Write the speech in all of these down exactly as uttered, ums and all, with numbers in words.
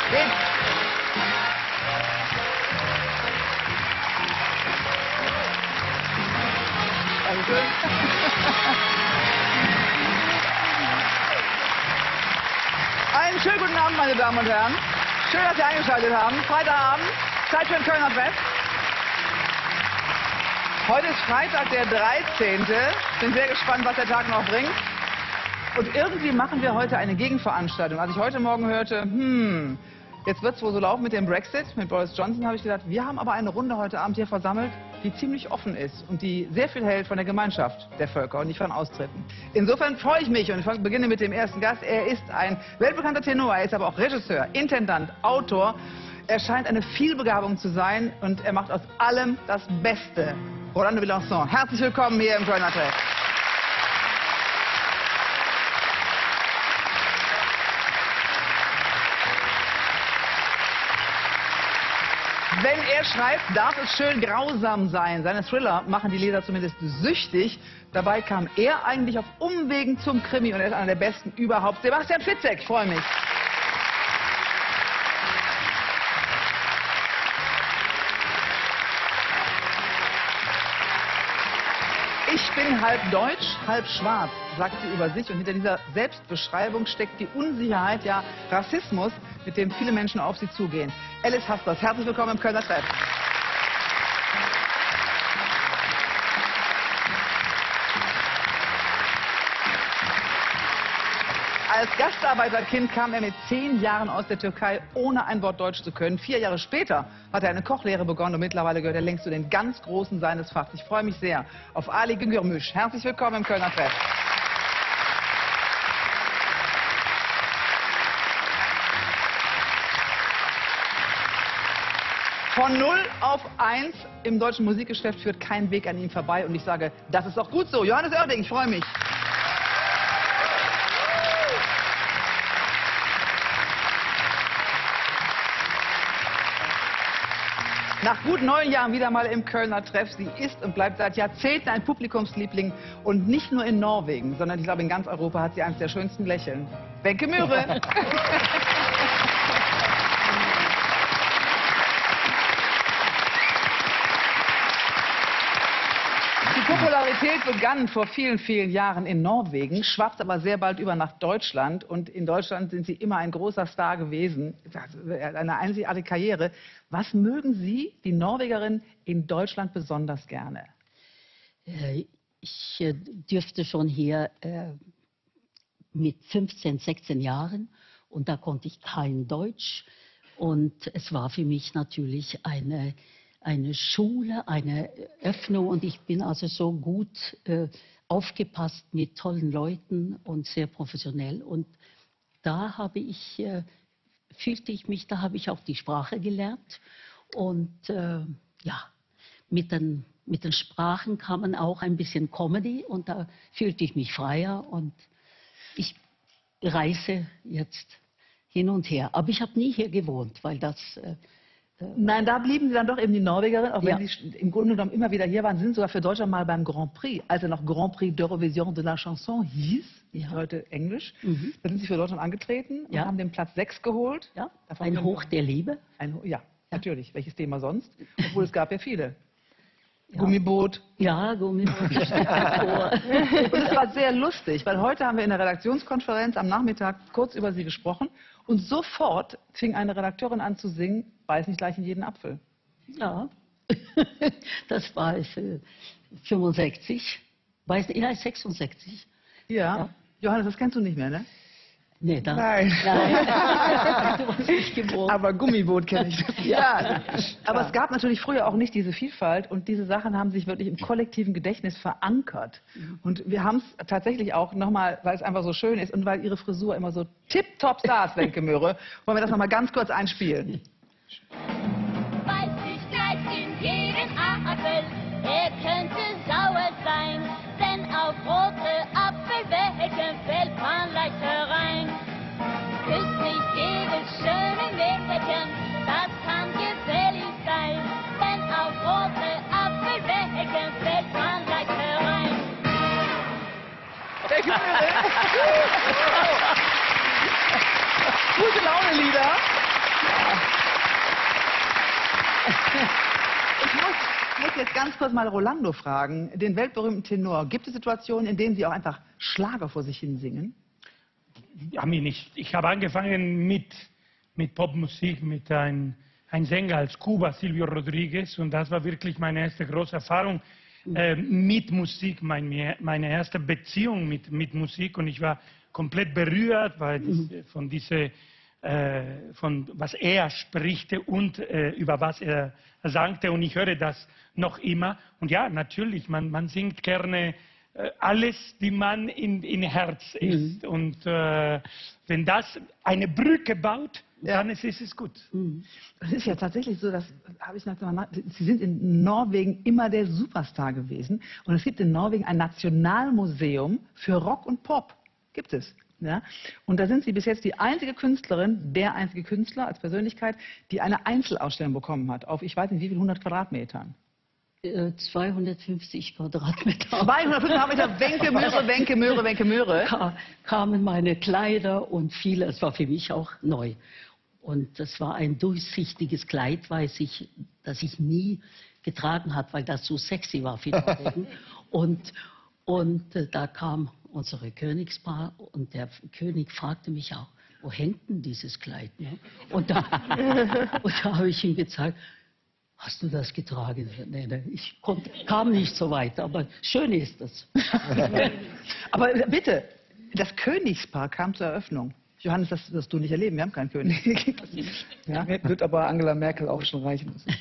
Geht's? Dankeschön. Einen schönen guten Abend, meine Damen und Herren. Schön, dass Sie eingeschaltet haben. Freitagabend, Zeit für den Kölner Treff. Heute ist Freitag, der dreizehnte Bin sehr gespannt, was der Tag noch bringt. Und irgendwie machen wir heute eine Gegenveranstaltung. Als ich heute Morgen hörte, hm, jetzt wird es wohl so laufen mit dem Brexit, mit Boris Johnson, habe ich gedacht, wir haben aber eine Runde heute Abend hier versammelt, die ziemlich offen ist und die sehr viel hält von der Gemeinschaft der Völker und nicht von Austritten. Insofern freue ich mich und ich beginne mit dem ersten Gast. Er ist ein weltbekannter Tenor, er ist aber auch Regisseur, Intendant, Autor. Er scheint eine Vielbegabung zu sein und er macht aus allem das Beste. Rolando Villançon, herzlich willkommen hier im Kölner Treff. Wenn er schreibt, darf es schön grausam sein. Seine Thriller machen die Leser zumindest süchtig. Dabei kam er eigentlich auf Umwegen zum Krimi und er ist einer der besten überhaupt. Sebastian Fitzek, ich freue mich. Ich bin halb deutsch, halb schwarz, sagt sie über sich. Und hinter dieser Selbstbeschreibung steckt die Unsicherheit, ja Rassismus, mit dem viele Menschen auf sie zugehen. Alice Hastas, herzlich willkommen im Kölner Treff. Als Gastarbeiterkind kam er mit zehn Jahren aus der Türkei, ohne ein Wort Deutsch zu können. Vier Jahre später hat er eine Kochlehre begonnen und mittlerweile gehört er längst zu den ganz Großen seines Fachs. Ich freue mich sehr auf Ali Güngörmüş. Herzlich willkommen im Kölner Treff. Von null auf eins im deutschen Musikgeschäft führt kein Weg an ihm vorbei. Und ich sage, das ist auch gut so. Johannes Oerding, ich freue mich. Nach gut neun Jahren wieder mal im Kölner Treff. Sie ist und bleibt seit Jahrzehnten ein Publikumsliebling. Und nicht nur in Norwegen, sondern ich glaube in ganz Europa hat sie eines der schönsten Lächeln. Wenke Mühre. Die Popularität begann vor vielen, vielen Jahren in Norwegen, schwappt aber sehr bald über nach Deutschland. Und in Deutschland sind Sie immer ein großer Star gewesen, eine einzigartige Karriere. Was mögen Sie, die Norwegerin, in Deutschland besonders gerne? Ich dürfte schon hier mit fünfzehn, sechzehn Jahren und da konnte ich kein Deutsch. Und es war für mich natürlich eine... eine Schule, eine Öffnung und ich bin also so gut äh, aufgepasst mit tollen Leuten und sehr professionell und da habe ich, äh, fühlte ich mich, da habe ich auch die Sprache gelernt und äh, ja, mit den, mit den Sprachen kam man auch ein bisschen Comedy und da fühlte ich mich freier und ich reise jetzt hin und her, aber ich habe nie hier gewohnt, weil das... Äh, Nein, da blieben Sie dann doch eben die Norwegerin, auch wenn ja. Sie im Grunde genommen immer wieder hier waren, sind sogar für Deutschland mal beim Grand Prix, als er noch Grand Prix d'Eurovision de la Chanson hieß, ja. Heute Englisch, mhm. Da sind Sie für Deutschland angetreten und ja. haben den Platz sechs geholt. Ja. Ein Hoch der Liebe. Ein, ja, ja, natürlich. Welches Thema sonst? Obwohl es gab ja viele. Ja. Gummiboot. Ja, Gummiboot. Und es war sehr lustig, weil heute haben wir in der Redaktionskonferenz am Nachmittag kurz über Sie gesprochen und sofort fing eine Redakteurin an zu singen, beiß nicht gleich in jeden Apfel. Ja, das war ich äh, fünfundsechzig, weiß nicht, ja, sechsundsechzig. Ja. ja, Johannes, das kennst du nicht mehr, ne? Nee, das, nein. nein. Du warst nicht geboren. Aber Gummiboot kenne ich. Ja. Ja. Aber es gab natürlich früher auch nicht diese Vielfalt und diese Sachen haben sich wirklich im kollektiven Gedächtnis verankert. Und wir haben es tatsächlich auch nochmal, weil es einfach so schön ist und weil ihre Frisur immer so tipptopp saß, Wenke Möhre, wollen wir das nochmal ganz kurz einspielen. Beiß dich gleich in jeden Apfel, er könnte sauer sein, denn auf rote Apfelwecken fällt man leicht herein. Küsst nicht jedes schöne Mädchen, das kann gefährlich sein, denn auf rote Apfelwecken fällt man leicht herein. Gute Laune, Lieder. jetzt ganz kurz mal Rolando fragen, den weltberühmten Tenor. Gibt es Situationen, in denen Sie auch einfach Schlager vor sich hin singen? Ja, mir nicht. Ich habe angefangen mit, mit Popmusik, mit einem ein Sänger als Cuba, Silvio Rodriguez, und das war wirklich meine erste große Erfahrung äh, mit Musik, mein, meine erste Beziehung mit, mit Musik, und ich war komplett berührt, weil das, von diese, äh, von was er spricht und äh, über was er sagte, und ich höre das noch immer. Und ja, natürlich, man, man singt gerne äh, alles, wie man in, in Herz ist. Mhm. Und äh, wenn das eine Brücke baut, ja, dann ist es gut. Es ist ja tatsächlich so, dass habe ich noch mal, Sie sind in Norwegen immer der Superstar gewesen, und es gibt in Norwegen ein Nationalmuseum für Rock und Pop. Gibt es. Ja? Und da sind Sie bis jetzt die einzige Künstlerin, der einzige Künstler als Persönlichkeit, die eine Einzelausstellung bekommen hat, auf ich weiß nicht wie viel hundert Quadratmetern. zweihundertfünfzig Quadratmeter. zweihundertfünfzig Quadratmeter, Wenke, Möhre, Wenke, Möhre, Wenke, Möhre. Ka kamen meine Kleider und viele, es war für mich auch neu. Und das war ein durchsichtiges Kleid, weiß ich, das ich nie getragen habe, weil das so sexy war für Norwegen. und und äh, da kam unsere Königspaar, und der König fragte mich auch, wo hängt denn dieses Kleid? Ne? Und da, und da habe ich ihm gezeigt, hast du das getragen? Nee, nee, ich konnte, kam nicht so weit, aber schön ist das. Aber bitte, das Königspaar kam zur Eröffnung. Johannes, das wirst du nicht erleben, wir haben keinen König. Ja? Wird aber Angela Merkel auch schon reichen müssen.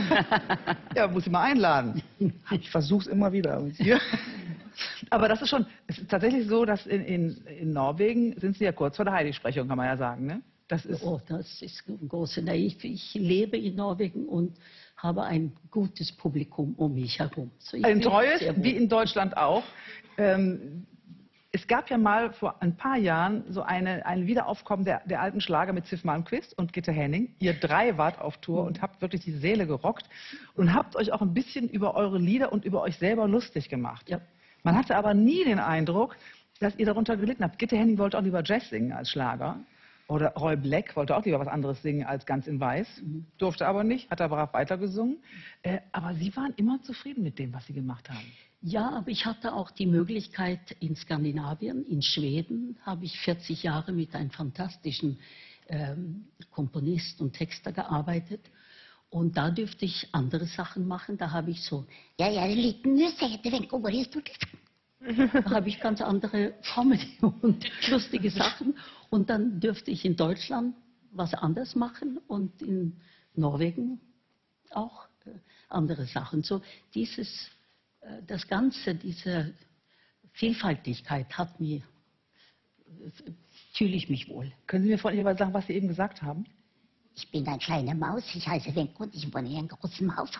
Ja, muss sie mal einladen. Ich versuche es immer wieder. Ja. Aber das ist schon, es ist tatsächlich so, dass in, in, in Norwegen sind Sie ja kurz vor der Heiligsprechung, kann man ja sagen, ne? Das ist, oh, das ist ein großer Naiv. Ich lebe in Norwegen und habe ein gutes Publikum um mich herum. So, ein treues, wie in Deutschland auch. Ähm, es gab ja mal vor ein paar Jahren so eine, ein Wiederaufkommen der, der alten Schlager mit Ziff Malmquist und Gitte Henning. Ihr drei wart auf Tour und habt wirklich die Seele gerockt und habt euch auch ein bisschen über eure Lieder und über euch selber lustig gemacht. Ja. Man hatte aber nie den Eindruck, dass ihr darunter gelitten habt. Gitte Henning wollte auch lieber Jazz singen als Schlager. Oder Roy Black wollte auch lieber was anderes singen als Ganz in Weiß. Mhm. Durfte aber nicht, hat er brav weitergesungen. Äh, aber Sie waren immer zufrieden mit dem, was Sie gemacht haben. Ja, aber ich hatte auch die Möglichkeit in Skandinavien, in Schweden, habe ich vierzig Jahre mit einem fantastischen ähm, Komponist und Texter gearbeitet. Und da dürfte ich andere Sachen machen. Da habe ich so, ja, ja, liten musette, Wenke, hvor historisk. Da habe ich ganz andere Comedy und lustige Sachen. Und dann dürfte ich in Deutschland was anderes machen und in Norwegen auch äh, andere Sachen. So dieses, äh, das Ganze, diese Vielfaltigkeit hat mir, äh, fühle ich mich wohl. Können Sie mir freundlicherweise sagen, was Sie eben gesagt haben? Ich bin eine kleine Maus, ich heiße Wenke und ich wohne in einem großen Haus.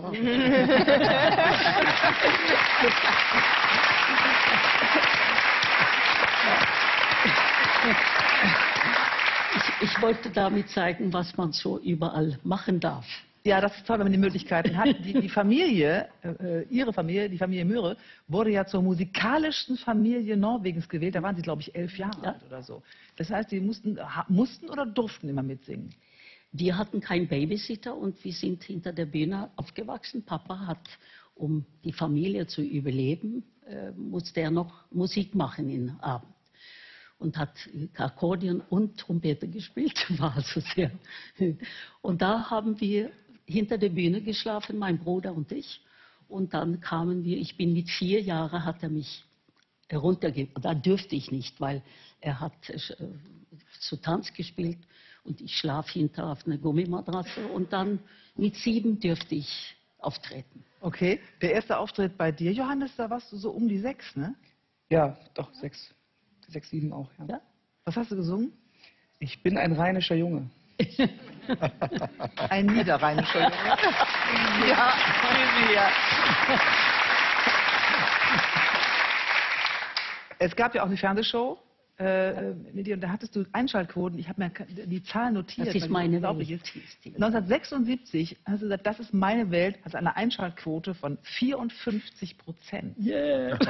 Ich, ich wollte damit zeigen, was man so überall machen darf. Ja, das ist toll, wenn man die Möglichkeiten hat. Die, die Familie, äh, Ihre Familie, die Familie Möhre, wurde ja zur musikalischsten Familie Norwegens gewählt. Da waren Sie, glaube ich, elf Jahre ja. alt oder so. Das heißt, Sie mussten, mussten oder durften immer mitsingen? Wir hatten keinen Babysitter und wir sind hinter der Bühne aufgewachsen. Papa hat, um die Familie zu überleben, äh, musste er noch Musik machen im Abend. Und hat Akkordeon und Trompete gespielt, war also sehr. Und da haben wir hinter der Bühne geschlafen, mein Bruder und ich. Und dann kamen wir, ich bin mit vier Jahren, hat er mich heruntergegeben. Da dürfte ich nicht, weil er hat äh, zu Tanz gespielt und ich schlaf hinter auf einer Gummimatrasse. Und dann mit sieben dürfte ich auftreten. Okay, der erste Auftritt bei dir, Johannes, da warst du so um die sechs, ne? Ja, doch, sechs. Sechs, sieben auch, ja. Ja? Was hast du gesungen? Ich bin ein rheinischer Junge. Ein niederrheinischer Junge. Ja, wie wir. Es gab ja auch eine Fernsehshow äh, mit dir und da hattest du Einschaltquoten. Ich habe mir die Zahlen notiert. Das ist meine Welt. neunzehnhundertsechsundsiebzig hast du gesagt, das ist meine Welt, also eine Einschaltquote von vierundfünfzig Prozent. Yeah.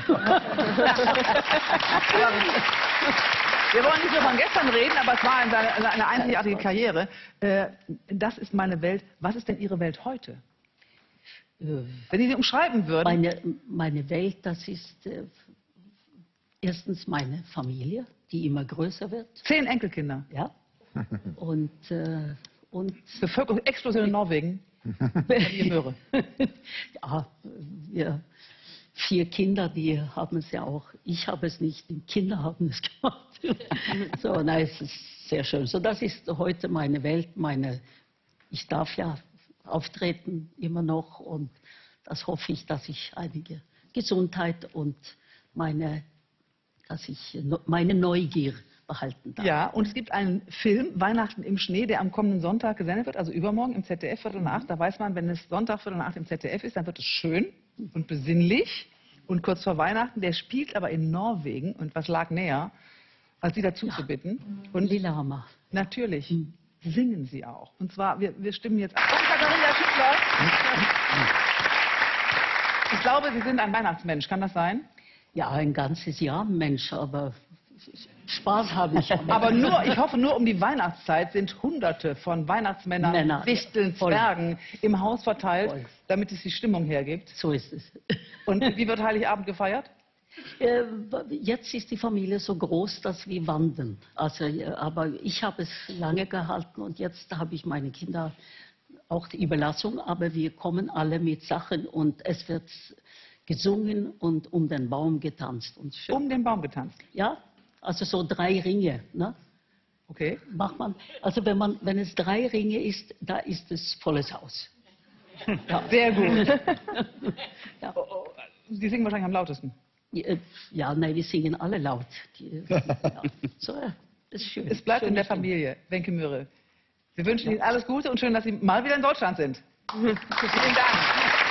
Wir wollen nicht nur von gestern reden, aber es war eine, eine einzigartige Karriere. Äh, das ist meine Welt. Was ist denn Ihre Welt heute? Äh, Wenn Sie sie umschreiben würden. Meine, meine Welt, das ist äh, erstens meine Familie, die immer größer wird. Zehn Enkelkinder. Ja. Und, äh, und Bevölkerungsexplosion in Norwegen. Familie Möhre. ja, wir vier Kinder, die haben es ja auch. Ich habe es nicht, die Kinder haben es gemacht. So, nein, es ist sehr schön. So, das ist heute meine Welt, meine. Ich darf ja auftreten immer noch und das hoffe ich, dass ich einige Gesundheit und meine, dass ich meine Neugier behalten darf. Ja, und es gibt einen Film, Weihnachten im Schnee, der am kommenden Sonntag gesendet wird, also übermorgen im Z D F, Viertel nach acht. Da weiß man, wenn es Sonntag, Viertel nach acht im Z D F ist, dann wird es schön und besinnlich und kurz vor Weihnachten. Der spielt aber in Norwegen und was lag näher, als Sie dazu ja. zu bitten. Und Lillehammer. Natürlich. Hm. Singen Sie auch. Und zwar, wir, wir stimmen jetzt ab. Und Katharina Schüttler. Ich glaube, Sie sind ein Weihnachtsmensch. Kann das sein? Ja, ein ganzes Jahr Mensch, aber Spaß habe ich. Aber nur, ich hoffe, nur um die Weihnachtszeit sind Hunderte von Weihnachtsmännern, Männer, Wichteln, voll. Zwergen im Haus verteilt, Voll. damit es die Stimmung hergibt. So ist es. Und wie wird Heiligabend gefeiert? Äh, jetzt ist die Familie so groß, dass wir wandern. Also, aber ich habe es lange gehalten und jetzt habe ich meine Kinder auch die Überlassung. Aber wir kommen alle mit Sachen und es wird gesungen und um den Baum getanzt. Und schön. Um den Baum getanzt? Ja, also so drei Ringe. Ne? Okay. Macht man, also wenn, man, wenn es drei Ringe ist, da ist es volles Haus. Ja. Sehr gut. Ja. Oh, oh. Sie singen wahrscheinlich am lautesten. Ja, nein, wir singen alle laut. Die, ja. So, das ist schön. Es bleibt Schöne in der Stimme. Familie, Wenke Möhre. Wir wünschen Ihnen alles Gute und schön, dass Sie mal wieder in Deutschland sind. Vielen Dank.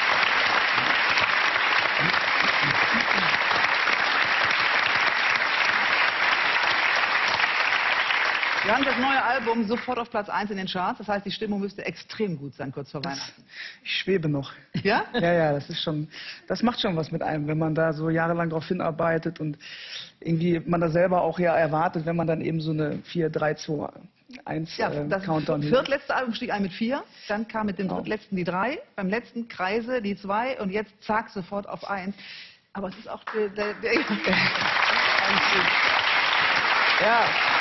Wir haben das neue Album sofort auf Platz eins in den Charts. Das heißt, die Stimmung müsste extrem gut sein, kurz vor Weihnachten. Ich schwebe noch. Ja? Ja, ja, das ist schon, das macht schon was mit einem, wenn man da so jahrelang drauf hinarbeitet und irgendwie man da selber auch ja erwartet, wenn man dann eben so eine vier, drei, zwei, eins Ja, äh, das Countdown viertletzte Album stieg ein mit vier, dann kam mit dem Genau. drittletzten die drei, beim letzten Kreise die zwei und jetzt zack sofort auf eins. Aber es ist auch der... der, der Ja.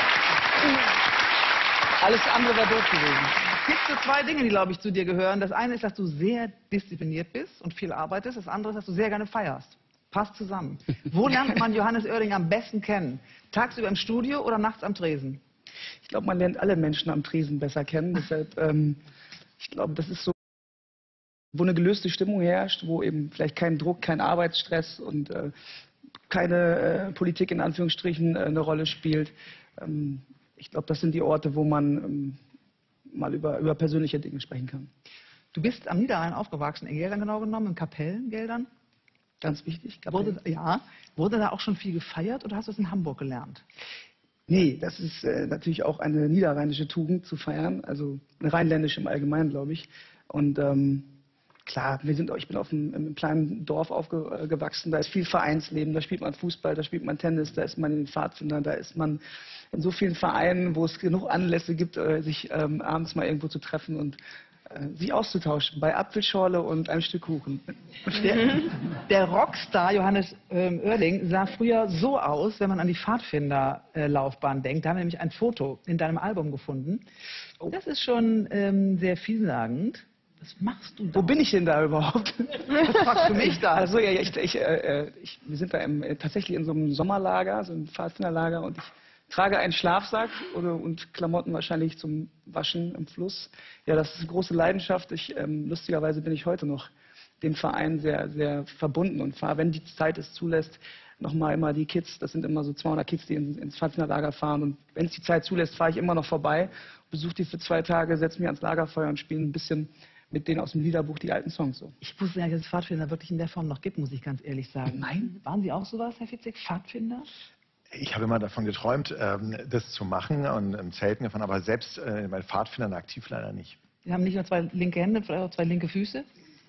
Alles andere wäre doof gewesen. Es gibt so zwei Dinge, die, glaube ich, zu dir gehören. Das eine ist, dass du sehr diszipliniert bist und viel arbeitest. Das andere ist, dass du sehr gerne feierst. Passt zusammen. Wo lernt man Johannes Oerding am besten kennen? Tagsüber im Studio oder nachts am Tresen? Ich glaube, man lernt alle Menschen am Tresen besser kennen. Deshalb, ähm, ich glaube, das ist so, wo eine gelöste Stimmung herrscht, wo eben vielleicht kein Druck, kein Arbeitsstress und äh, keine äh, Politik in Anführungsstrichen äh, eine Rolle spielt. Ähm, ich glaube, das sind die Orte, wo man ähm, mal über, über persönliche Dinge sprechen kann. Du bist am Niederrhein aufgewachsen, in Geldern genau genommen, in Kapellen, Geldern. Ganz wichtig. Wurde, ja, wurde da auch schon viel gefeiert oder hast du es in Hamburg gelernt? Nee, das ist äh, natürlich auch eine niederrheinische Tugend zu feiern, also eine rheinländische im Allgemeinen, glaube ich. Und ähm, klar, wir sind, ich bin auf einem, einem kleinen Dorf aufgewachsen, da ist viel Vereinsleben, da spielt man Fußball, da spielt man Tennis, da ist man in den Pfadfindern, da ist man in so vielen Vereinen, wo es genug Anlässe gibt, äh, sich ähm, abends mal irgendwo zu treffen und äh, sich auszutauschen bei Apfelschorle und einem Stück Kuchen. Der, der Rockstar Johannes ähm, Oerding sah früher so aus, wenn man an die Pfadfinderlaufbahn denkt. Da haben wir nämlich ein Foto in deinem Album gefunden. Das ist schon ähm, sehr vielsagend. Was machst du da? Wo bin ich denn da überhaupt? Was fragst du mich da? Also ja, ich, ich, äh, ich, wir sind da im, äh, tatsächlich in so einem Sommerlager, so einem Pfadfinderlager und ich trage einen Schlafsack oder, und Klamotten wahrscheinlich zum Waschen im Fluss. Ja, das ist eine große Leidenschaft. Ich, ähm, lustigerweise bin ich heute noch dem Verein sehr, sehr verbunden und fahre, wenn die Zeit es zulässt, nochmal immer die Kids, das sind immer so zweihundert Kids, die ins, ins Pfadfinderlager fahren und wenn es die Zeit zulässt, fahre ich immer noch vorbei, besuche die für zwei Tage, setze mich ans Lagerfeuer und spiele ein bisschen mit denen aus dem Liederbuch die alten Songs so. Ich wusste ja, dass es Pfadfinder wirklich in der Form noch gibt, muss ich ganz ehrlich sagen. Nein. Waren Sie auch sowas, Herr Fitzek, Pfadfinder? Ich habe immer davon geträumt, das zu machen und im Zelten gefahren, aber selbst bei Pfadfindern aktiv leider nicht. Sie haben nicht nur zwei linke Hände, vielleicht auch zwei linke Füße?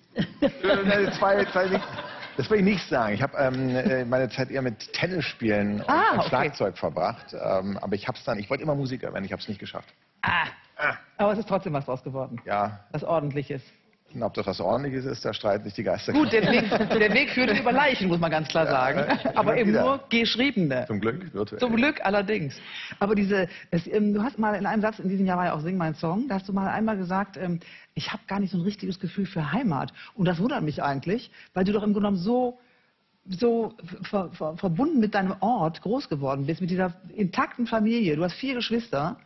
zwei, zwei, das will ich nicht sagen. Ich habe ähm, meine Zeit eher mit Tennisspielen und Ah, mit okay. Schlagzeug verbracht. Ähm, aber ich habe es dann, ich wollte immer Musiker werden, ich habe es nicht geschafft. Ah. Ah. Aber es ist trotzdem was draus geworden. Ja, Was Ordentliches. Und ob das was Ordentliches ist, da streiten sich die Geister. Gut, der Weg, der Weg führt über Leichen, muss man ganz klar sagen. Ja, Aber eben wieder. nur geschriebene. Zum Glück virtuell. Zum Glück allerdings. Aber diese, es, ähm, du hast mal in einem Satz, in diesem Jahr war ja auch Sing mein Song, da hast du mal einmal gesagt, ähm, ich habe gar nicht so ein richtiges Gefühl für Heimat. Und das wundert mich eigentlich, weil du doch im Grunde genommen so, so ver, ver, verbunden mit deinem Ort groß geworden bist, mit dieser intakten Familie. Du hast vier Geschwister.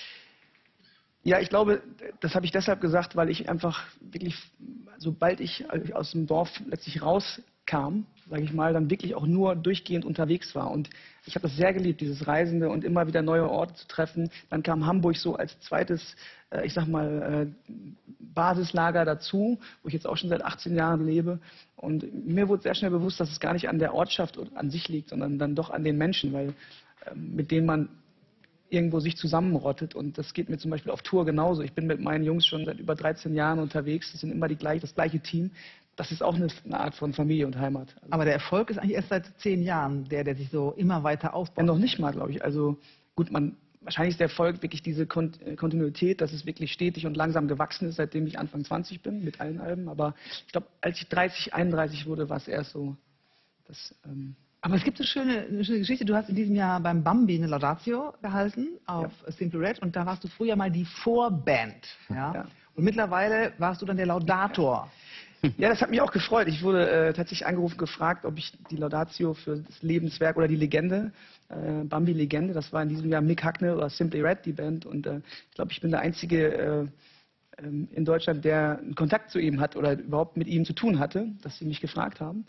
Ja, ich glaube, das habe ich deshalb gesagt, weil ich einfach wirklich, sobald ich aus dem Dorf letztlich rauskam, sage ich mal, dann wirklich auch nur durchgehend unterwegs war. Und ich habe das sehr geliebt, dieses Reisende und immer wieder neue Orte zu treffen. Dann kam Hamburg so als zweites, äh, ich sag mal, äh, Basislager dazu, wo ich jetzt auch schon seit achtzehn Jahren lebe. Und mir wurde sehr schnell bewusst, dass es gar nicht an der Ortschaft an sich liegt, sondern dann doch an den Menschen, weil äh, mit denen man irgendwo sich zusammenrottet. Und das geht mir zum Beispiel auf Tour genauso. Ich bin mit meinen Jungs schon seit über dreizehn Jahren unterwegs. Das sind immer die gleich, das gleiche Team. Das ist auch eine, eine Art von Familie und Heimat. Also Aber der Erfolg ist eigentlich erst seit zehn Jahren, der, der sich so immer weiter aufbaut. ja, noch nicht mal, glaube ich. Also gut, man, wahrscheinlich ist der Erfolg wirklich diese Kont Kontinuität, dass es wirklich stetig und langsam gewachsen ist, seitdem ich Anfang zwanzig bin, mit allen Alben. Aber ich glaube, als ich dreißig, einunddreißig wurde, war es erst so, dass... Ähm, Aber es gibt eine schöne, eine schöne Geschichte. Du hast in diesem Jahr beim Bambi eine Laudatio gehalten auf Ja. Simple Red und da warst du früher mal die Vorband. Ja? Ja. Und mittlerweile warst du dann der Laudator. Ja, das hat mich auch gefreut. Ich wurde äh, tatsächlich angerufen, gefragt, ob ich die Laudatio für das Lebenswerk oder die Legende, äh, Bambi Legende, das war in diesem Jahr Mick Hucknall oder Simply Red, die Band. Und äh, ich glaube, ich bin der Einzige äh, ähm, in Deutschland, der einen Kontakt zu ihm hat oder überhaupt mit ihm zu tun hatte, dass sie mich gefragt haben.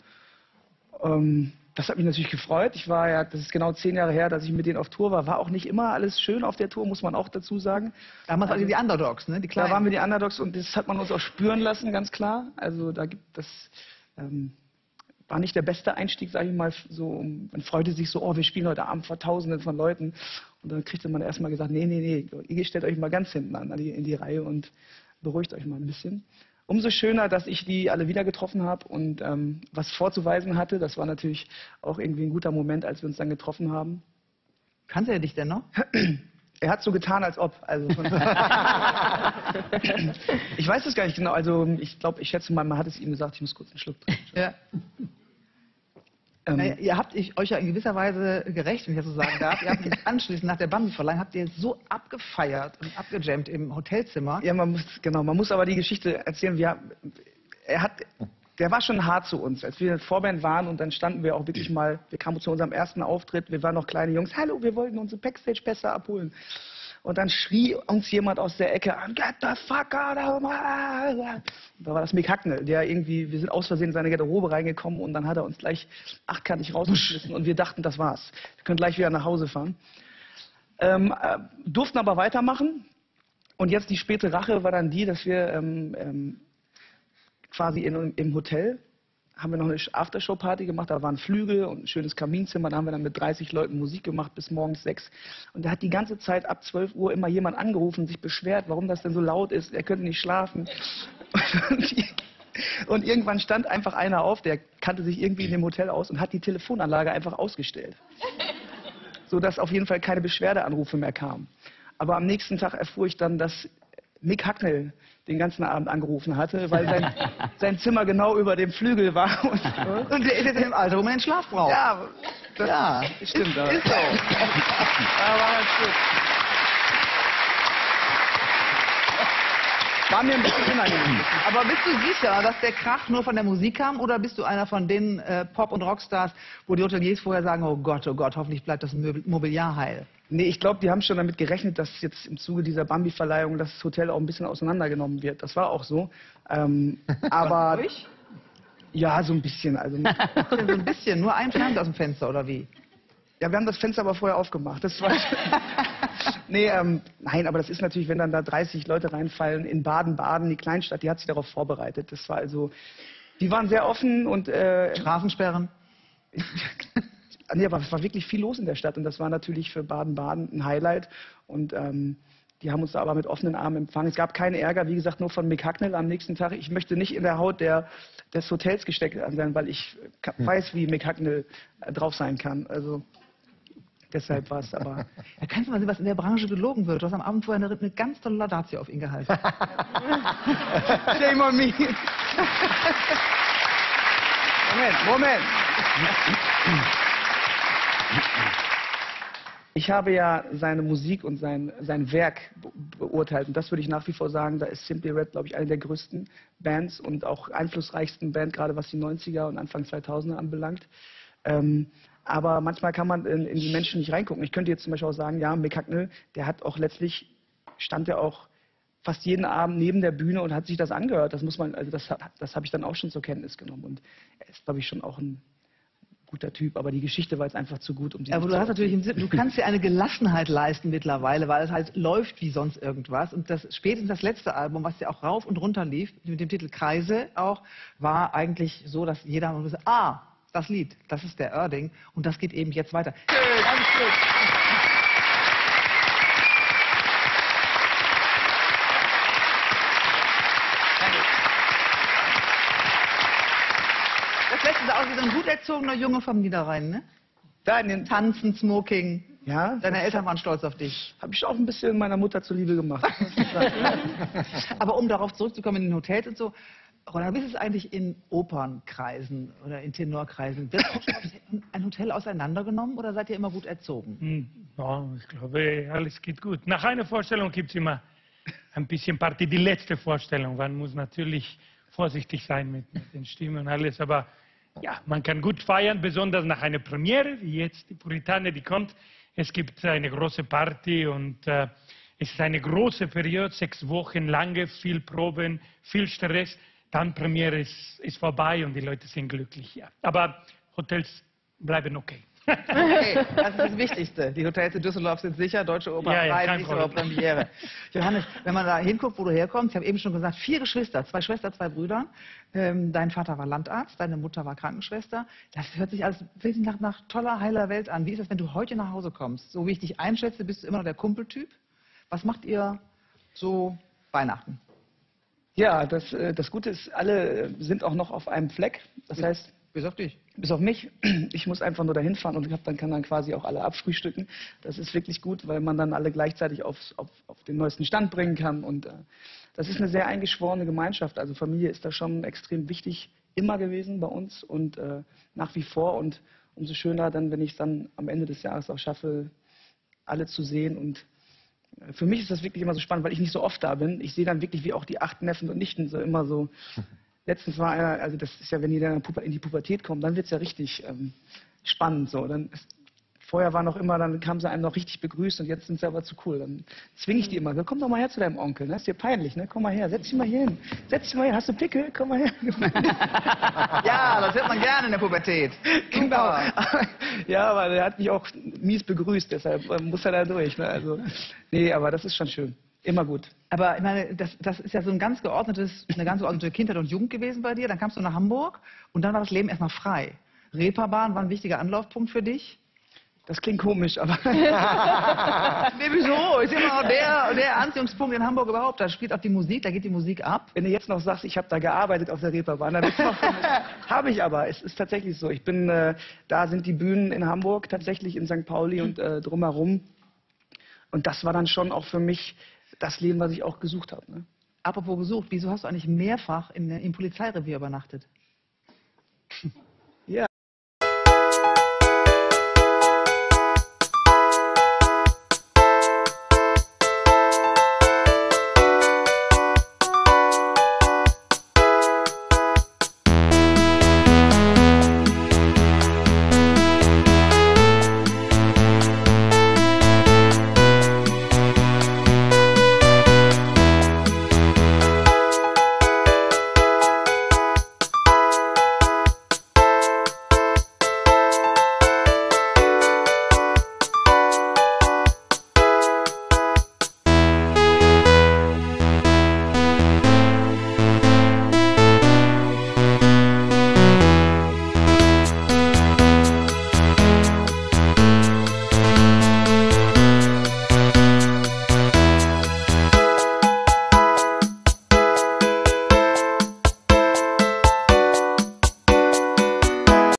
Ähm, das hat mich natürlich gefreut. Ich war ja, das ist genau zehn Jahre her, dass ich mit denen auf Tour war. War auch nicht immer alles schön auf der Tour, muss man auch dazu sagen. Damals also, die Underdogs, ne? Die Da Kleinen. waren wir die Underdogs und das hat man uns auch spüren lassen, ganz klar. Also da gibt das ähm, war nicht der beste Einstieg, sage ich mal. So, man freute sich so, oh, wir spielen heute Abend vor Tausenden von Leuten. Und dann kriegte man erstmal gesagt, nee, nee, nee, ihr stellt euch mal ganz hinten an, in die Reihe und beruhigt euch mal ein bisschen. Umso schöner, dass ich die alle wieder getroffen habe und ähm, was vorzuweisen hatte. Das war natürlich auch irgendwie ein guter Moment, als wir uns dann getroffen haben. Kannte er dich denn noch? Er hat so getan, als ob. Also von ich weiß es gar nicht genau. Also ich glaube, ich schätze mal, man hat es ihm gesagt, ich muss kurz einen Schluck trinken. Ja. Ähm, Naja, ihr habt euch ja in gewisser Weise gerecht, wenn ich das so sagen darf. Ihr habt nämlich anschließend nach der Bambi-Verleihung habt ihr so abgefeiert und abgejammt im Hotelzimmer. ja, man muss, genau, man muss aber die Geschichte erzählen. Wir, er hat, der war schon hart zu uns, als wir in der Vorband waren und dann standen wir auch wirklich mal, wir kamen zu unserem ersten Auftritt, wir waren noch kleine Jungs, hallo, wir wollten unsere Backstage-Pässe abholen. Und dann schrie uns jemand aus der Ecke an, get the fuck out of my... Da war das Mick Hucknall, der irgendwie, wir sind aus Versehen in seine Garderobe reingekommen und dann hat er uns gleich achtkantig rausgeschmissen und wir dachten, das war's. Wir können gleich wieder nach Hause fahren. Ähm, äh, durften aber weitermachen und jetzt die späte Rache war dann die, dass wir ähm, ähm, quasi in, im Hotel haben wir noch eine Aftershow-Party gemacht, da waren Flügel und ein schönes Kaminzimmer, da haben wir dann mit dreißig Leuten Musik gemacht bis morgens sechs. Und da hat die ganze Zeit ab zwölf Uhr immer jemand angerufen, sich beschwert, warum das denn so laut ist, er könnte nicht schlafen. Und, die, und irgendwann stand einfach einer auf, der kannte sich irgendwie in dem Hotel aus und hat die Telefonanlage einfach ausgestellt. Sodass auf jeden Fall keine Beschwerdeanrufe mehr kamen. Aber am nächsten Tag erfuhr ich dann, dass Mick Hucknall den ganzen Abend angerufen hatte, weil sein, sein Zimmer genau über dem Flügel war. Und, Und der ist jetzt in dem Alter, wo man den Schlaf braucht. ja, das Ja, stimmt. Ist, aber- ist so. Ja, war ganz gut. War mir ein bisschen unangenehm. Aber bist du sicher, dass der Krach nur von der Musik kam oder bist du einer von den äh, Pop- und Rockstars, wo die Hoteliers vorher sagen, oh Gott, oh Gott, hoffentlich bleibt das Möbel Mobiliar heil? Nee, ich glaube, die haben schon damit gerechnet, dass jetzt im Zuge dieser Bambi-Verleihung das Hotel auch ein bisschen auseinandergenommen wird. Das war auch so. Ähm, aber Ruhig? ja, so ein bisschen. Also, So ein bisschen, nur ein Fernseher aus dem Fenster oder wie? ja, wir haben das Fenster aber vorher aufgemacht. Das war nee, ähm, nein, aber das ist natürlich, wenn dann da dreißig Leute reinfallen in Baden-Baden, die Kleinstadt, die hat sich darauf vorbereitet. Das war also, die waren sehr offen und äh, Straßensperren? nee, aber es war wirklich viel los in der Stadt und das war natürlich für Baden-Baden ein Highlight und ähm, die haben uns da aber mit offenen Armen empfangen. Es gab keinen Ärger, wie gesagt, nur von Mick Hucknall am nächsten Tag. Ich möchte nicht in der Haut der, des Hotels gesteckt sein, weil ich ka- weiß, wie Mick Hucknall äh, drauf sein kann. Also Deshalb war es aber... Da kannst du mal sehen, was in der Branche gelogen wird. Du hast am Abend vorher eine, eine ganz tolle Laudatio auf ihn gehalten. Shame on me. Moment, Moment. Ich habe ja seine Musik und sein, sein Werk be beurteilt. Und das würde ich nach wie vor sagen, da ist Simply Red, glaube ich, eine der größten Bands und auch einflussreichsten Band, gerade was die neunziger und Anfang zweitausender anbelangt. Ähm, aber manchmal kann man in, in die Menschen nicht reingucken. Ich könnte jetzt zum Beispiel auch sagen, ja, Mick Hucknall, der hat auch letztlich, stand ja auch fast jeden Abend neben der Bühne und hat sich das angehört. Das muss man, also das, das habe ich dann auch schon zur Kenntnis genommen. Und er ist, glaube ich, schon auch ein guter Typ, aber die Geschichte war jetzt einfach zu gut, um sie Aber nicht du zu hast natürlich im Sinn, du kannst dir eine Gelassenheit leisten mittlerweile, weil es halt läuft wie sonst irgendwas. Und das spätestens das letzte Album, was ja auch rauf und runter lief, mit dem Titel Kreise auch, war eigentlich so, dass jeder mal wusste, ah, das Lied, das ist der Oerding und das geht eben jetzt weiter. Schön, ganz gut. Das lässt uns aus wie so ein gut erzogener Junge vom Niederrhein, ne? Da in den Tanzen, Smoking. Ja, Deine Eltern waren stolz auf dich. habe ich auch ein bisschen meiner Mutter zuliebe gemacht. Aber um darauf zurückzukommen in den Hotels und so, Roland, wie ist es eigentlich in Opernkreisen oder in Tenorkreisen? Wird auch schon ein Hotel auseinandergenommen oder seid ihr immer gut erzogen? Hm, ja, ich glaube, alles geht gut. Nach einer Vorstellung gibt es immer ein bisschen Party. Die letzte Vorstellung, man muss natürlich vorsichtig sein mit, mit den Stimmen und alles, aber ja, man kann gut feiern, besonders nach einer Premiere, wie jetzt die Puritane, die kommt. Es gibt eine große Party und äh, es ist eine große Periode, sechs Wochen lange, viel Proben, viel Stress. Dann Premiere ist, ist vorbei und die Leute sind glücklich. Ja. Aber Hotels bleiben okay. Okay, das ist das Wichtigste. Die Hotels in Düsseldorf sind sicher, Deutsche Oper Ja, ja, frei, kein nicht zur Problem. Premiere. Johannes, wenn man da hinguckt, wo du herkommst, ich habe eben schon gesagt, vier Geschwister, zwei Schwestern, zwei Brüder. Ähm, dein Vater war Landarzt, deine Mutter war Krankenschwester. Das hört sich alles wirklich nach, nach toller, heiler Welt an. Wie ist das, wenn du heute nach Hause kommst? So wie ich dich einschätze, bist du immer noch der Kumpeltyp. Was macht ihr so Weihnachten? Ja, das, äh, das Gute ist, alle äh, sind auch noch auf einem Fleck. Das heißt, Bis auf dich. bis auf mich, ich muss einfach nur dahin fahren und hab, dann kann dann quasi auch alle abfrühstücken. Das ist wirklich gut, weil man dann alle gleichzeitig aufs, auf, auf den neuesten Stand bringen kann. Und äh, das ist eine sehr eingeschworene Gemeinschaft. Also Familie ist da schon extrem wichtig immer gewesen bei uns und äh, nach wie vor. Und umso schöner dann, wenn ich es dann am Ende des Jahres auch schaffe, alle zu sehen. Und äh, für mich ist das wirklich immer so spannend, weil ich nicht so oft da bin. Ich sehe dann wirklich, wie auch die acht Neffen und Nichten so immer so... Letztens war einer, also das ist ja, wenn die dann in die Pubertät kommen, dann wird es ja richtig ähm, spannend. So. Dann ist, vorher war noch immer, dann kamen sie einem noch richtig begrüßt und jetzt sind sie aber zu cool. Dann zwinge ich die immer, so, komm doch mal her zu deinem Onkel, ne? Ist dir peinlich, ne? Komm mal her, setz dich mal hier hin. Setz dich mal her, hast du Pickel? Komm mal her. Ja, das hört man gerne in der Pubertät. Genau. Ja, aber der hat mich auch mies begrüßt, deshalb äh, muss er da durch. Ne? Also, nee, aber das ist schon schön. Immer gut. Aber ich meine, das, das ist ja so ein ganz geordnetes, eine ganz geordnete Kindheit und Jugend gewesen bei dir. Dann kamst du nach Hamburg und dann war das Leben erstmal frei. Reeperbahn war ein wichtiger Anlaufpunkt für dich. Das klingt komisch, aber Nee, wieso? Ist immer noch der, der Anziehungspunkt in Hamburg überhaupt. Da spielt auch die Musik, da geht die Musik ab. wenn du jetzt noch sagst, ich habe da gearbeitet auf der Reeperbahn, dann ist noch habe ich aber. Es ist tatsächlich so. Ich bin, äh, da sind die Bühnen in Hamburg, tatsächlich in Sankt Pauli und äh, drumherum. Und das war dann schon auch für mich das Leben, was ich auch gesucht habe. Ne? Apropos gesucht, wieso hast du eigentlich mehrfach in, im Polizeirevier übernachtet?